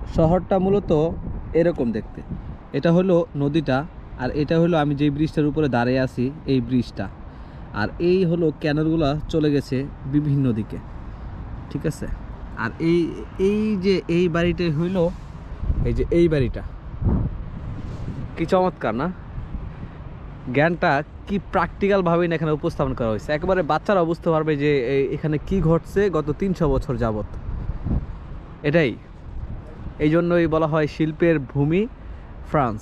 শহরটা মূলত এরকম দেখতে। এটা হলো নদীটা, আর এটা হলো আমি যে ব্রিজটার উপরে দাঁড়িয়ে আছি এই ব্রিজটা, আর এই হলো ক্যানেলগুলো চলে গেছে বিভিন্ন দিকে, ঠিক আছে। আর এই এই যে এই বাড়িটাই হইল, এই যে এই বাড়িটা, কি চমৎকার না? জ্ঞানটা কি প্র্যাকটিক্যালভাবেই না এখানে উপস্থাপন করা হয়েছে, একেবারে বাচ্চারা বুঝতে পারবে যে এখানে কি ঘটছে গত 300 বছর যাবত। এটাই, এই জন্যই বলা হয় শিল্পের ভূমি ফ্রান্স।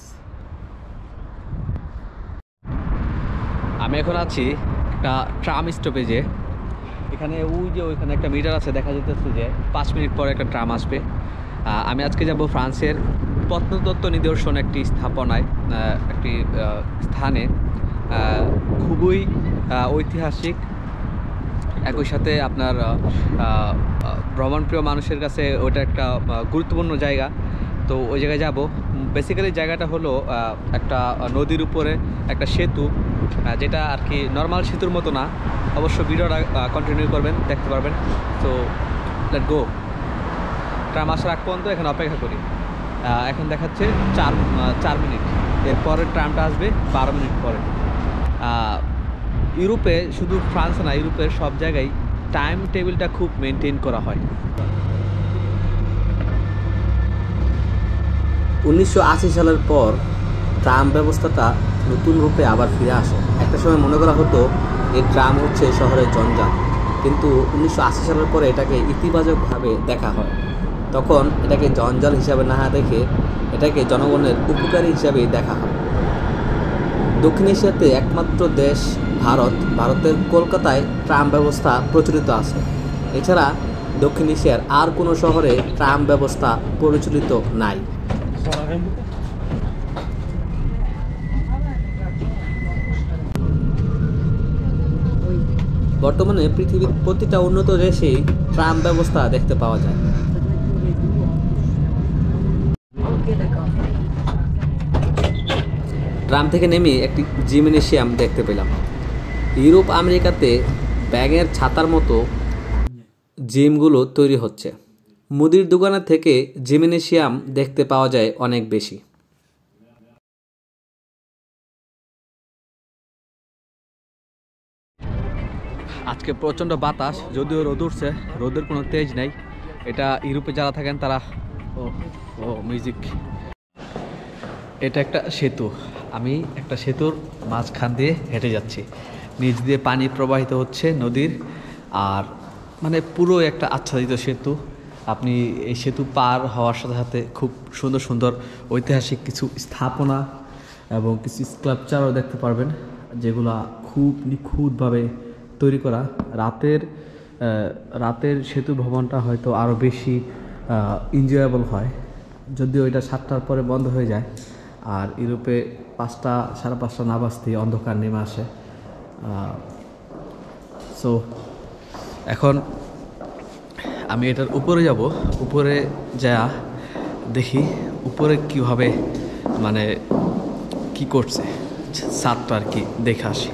আমি এখন আছি একটা ট্রাম স্টপেজে। এখানে ওইখানে একটা মিটার আছে, দেখা যেতেছে যে 5 মিনিট পর একটা ট্রাম আসবে। আমি আজকে যাব ফ্রান্সের প্রত্নতত্ত্ব নিদর্শন একটি স্থাপনায়, একটি স্থানে, খুবই ঐতিহাসিক, একই সাথে আপনার ভ্রমণপ্রিয় মানুষের কাছে ওটা একটা গুরুত্বপূর্ণ জায়গা। তো ওই জায়গায় যাব। বেসিক্যালি জায়গাটা হলো একটা নদীর উপরে একটা সেতু, যেটা আর কি নর্মাল সেতুর মতো না। অবশ্য ভিডিওটা কন্টিনিউ করবেন, দেখতে পারবেন। তো লেট গো। ট্রাম আসার আগ পর্যন্ত এখানে অপেক্ষা করি। এখন দেখাচ্ছে 4 মিনিট, এরপরের ট্রামটা আসবে 12 মিনিট পরে। ইউরোপে, শুধু ফ্রান্স না, ইউরোপের সব জায়গায় টাইম টেবিলটা খুব মেনটেন করা হয়। 1980 সালের পর ট্রাম ব্যবস্থাটা নতুন রূপে আবার ফিরে আসে। একটা সময় মনে করা হতো এই ট্রাম হচ্ছে শহরের জঞ্জাল, কিন্তু 1980 সালের পরে এটাকে ইতিবাচকভাবে দেখা হয়। তখন এটাকে জঞ্জাল হিসাবে না দেখে এটাকে জনগণের উপকারী হিসাবেই দেখা হয়। দক্ষিণ এশিয়াতে একমাত্র দেশ ভারতের কলকাতায় ট্রাম ব্যবস্থা প্রচলিত আছে। এছাড়া দক্ষিণ এশিয়ার আর কোনো শহরে ট্রাম ব্যবস্থা প্রচলিত নাই। বর্তমানে পৃথিবীর প্রতিটা উন্নত দেশেই ট্রাম ব্যবস্থা দেখতে পাওয়া যায়। ট্রাম থেকে নেমে একটি জিমনেশিয়াম দেখতে পেলাম। ইউরোপ আমেরিকাতে ব্যাঙের ছাতার মতো জিমগুলো তৈরি হচ্ছে। মুদির দোকানের থেকে জিমনেশিয়াম দেখতে পাওয়া যায় অনেক বেশি। আজকে প্রচণ্ড বাতাস, যদিও রোদ উঠছে, রোদের কোনো তেজ নেই। এটা ইউরোপে যারা থাকেন তারা ও মিউজিক। এটা একটা সেতু, আমি একটা সেতুর মাঝখান দিয়ে হেঁটে যাচ্ছি। নিচ দিয়ে পানি প্রবাহিত হচ্ছে নদীর, আর মানে পুরো একটা আচ্ছাদিত সেতু। আপনি এই সেতু পার হওয়ার সাথে সাথে খুব সুন্দর সুন্দর ঐতিহাসিক কিছু স্থাপনা এবং কিছু স্কাল্পচারও দেখতে পারবেন, যেগুলা খুব নিখুঁতভাবে তৈরি করা। রাতের সেতু ভ্রমণটা হয়তো আরও বেশি এনজয়েবল হয়, যদিও এটা 7টার পরে বন্ধ হয়ে যায়। আর ইউরোপে 5টা, 5:30 না বাজতেই অন্ধকার নেমে আসে। সো এখন আমি এটার উপরে যাব। উপরে যা দেখি উপরে কিভাবে মানে কি করছে, ছাদটা আর কি দেখে আসি।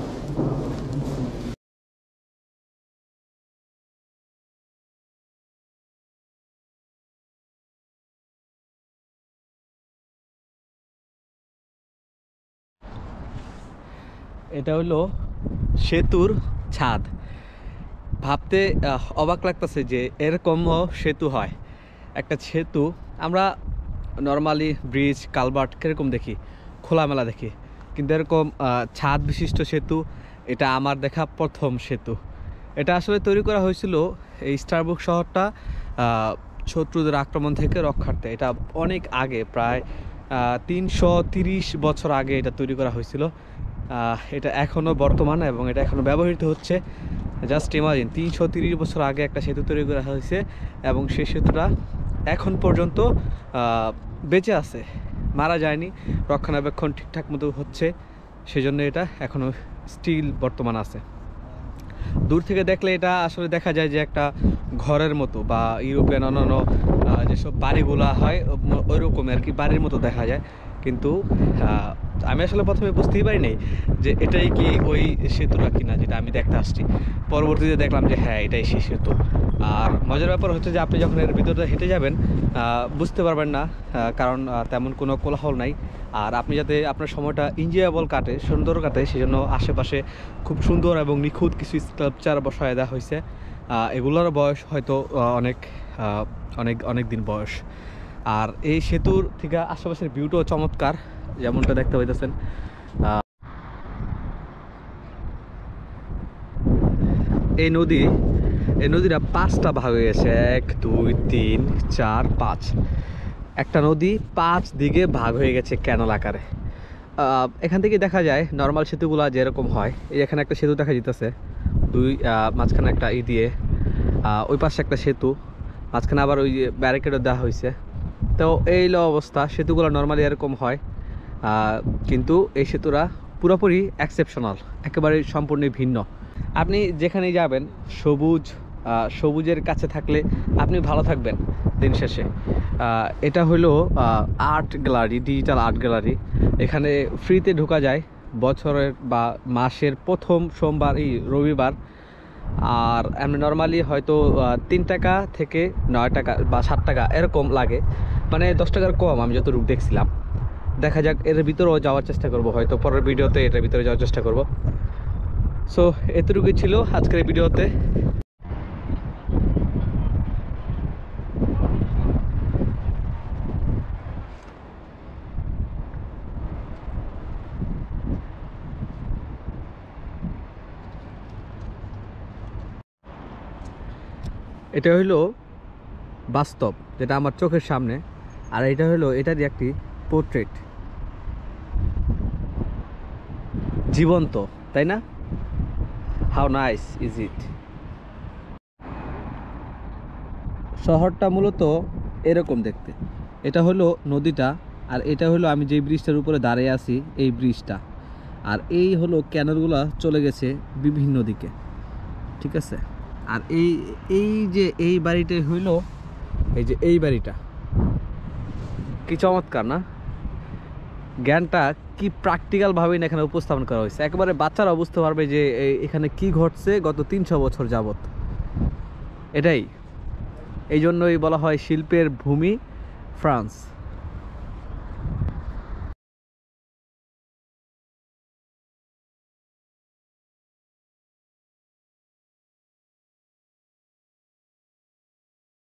এটা হলো সেতুর ছাদ। ভাবতে অবাক লাগতেছে যে এরকমও সেতু হয়। একটা সেতু আমরা নর্মালি ব্রিজ, কালভার্ট কীরকম দেখি, খোলামেলা দেখি, কিন্তু এরকম ছাদ বিশিষ্ট সেতু এটা আমার দেখা প্রথম সেতু। এটা আসলে তৈরি করা হয়েছিল এই স্টারবুক শহরটা শত্রুদের আক্রমণ থেকে রক্ষার্থে। এটা অনেক আগে, প্রায় 330 বছর আগে এটা তৈরি করা হয়েছিল। এটা এখনও বর্তমানে এবং এটা এখনও ব্যবহৃত হচ্ছে। জাস্ট ইমাজিন, 330 বছর আগে একটা সেতু তৈরি করা হয়েছে এবং সেই সেতুটা এখন পর্যন্ত বেঁচে আছে, মারা যায়নি। রক্ষণাবেক্ষণ ঠিকঠাক মতো হচ্ছে, সেজন্য এটা এখনও স্টিল বর্তমান আছে। দূর থেকে দেখলে এটা আসলে দেখা যায় যে একটা ঘরের মতো, বা ইউরোপিয়ান অন্যান্য যেসব বাড়িগুলো হয় ওই রকম আর কি বাড়ির মতো দেখা যায়। কিন্তু আমি আসলে প্রথমে বুঝতেই পারিনি যে এটাই কি ওই সেতুটা কিনা যেটা আমি দেখতে আসছি। পরবর্তীতে দেখলাম যে হ্যাঁ, এটাই সেই সেতু। আর মজার ব্যাপার হচ্ছে যে আপনি যখন এর ভিতরে হেঁটে যাবেন বুঝতে পারবেন না, কারণ তেমন কোনো কোলাহল নাই। আর আপনি যাতে আপনার সময়টা এনজয়েবল কাটে, সুন্দর কাটে, সেই জন্য আশেপাশে খুব সুন্দর এবং নিখুঁত কিছু স্কাল্পচার বসায় দেওয়া হয়েছে। এগুলোর বয়স হয়তো অনেক অনেক অনেক দিন বয়স। আর এই সেতুর থেকে আশেপাশের ভিউটাও চমৎকার, যেমনটা দেখতে পাইতেছেন। এই নদীটা 5টা ভাগ হয়ে গেছে, 1 2 3 4 5। একটা নদী 5 দিকে ভাগ হয়ে গেছে ক্যানাল আকারে। এখান থেকে দেখা যায় নর্মাল সেতুগুলো যেরকম হয়। এই এখানে একটা সেতু দেখা যেতেছে, মাঝখানে একটা দিয়ে ওই পাশে একটা সেতু, মাঝখানে আবার ওই ব্যারিকেডও দেওয়া হয়েছে। তো এই অবস্থা, সেতুগুলো নর্মালি এরকম হয়, কিন্তু এই সেতুরা পুরোপুরি এক্সেপশনাল, একেবারে সম্পূর্ণ ভিন্ন। আপনি যেখানেই যাবেন সবুজের কাছে থাকলে আপনি ভালো থাকবেন দিন শেষে। এটা হলো art gallery, digital art gallery. এখানে ফ্রিতে ঢোকা যায় বছরের বা মাসের প্রথম সোমবার, রবিবার। আর এমনি নর্মালি হয়তো 3 টাকা থেকে 9 টাকা বা 7 টাকা এরকম লাগে, মানে 10 টাকার কম আমি যতটুকু দেখছিলাম। দেখা যাক, এর ভিতরেও যাওয়ার চেষ্টা করব, হয়তো পরের ভিডিওতে এটার ভিতরে যাওয়ার চেষ্টা করব। সো এতটুকুই ছিল আজকের ভিডিওতে। এটা হইলো বাস্তব, যেটা আমার চোখের সামনে। আর এটা হলো এটারই একটি পোর্ট্রেট, জীবন্ত, তাই না? How nice is it. শহরটা মূলত এরকম দেখতে। এটা হলো নদীটা, আর এটা হলো আমি যে ব্রিজটার উপরে দাঁড়িয়ে আছি, এই ব্রিজটা। আর এই হলো ক্যানালগুলো চলে গেছে বিভিন্ন দিকে, ঠিক আছে। আর এই বাড়িটাই হইলো, এই বাড়িটা। কি চমৎকার না? জ্ঞানটা কি প্র্যাকটিক্যালভাবেই না এখানে উপস্থাপন করা হয়েছে, একেবারে বাচ্চারা বুঝতে পারবে যে এখানে কি ঘটছে গত 300 বছর যাবত। এটাই, এই জন্যই বলা হয় শিল্পের ভূমি ফ্রান্স।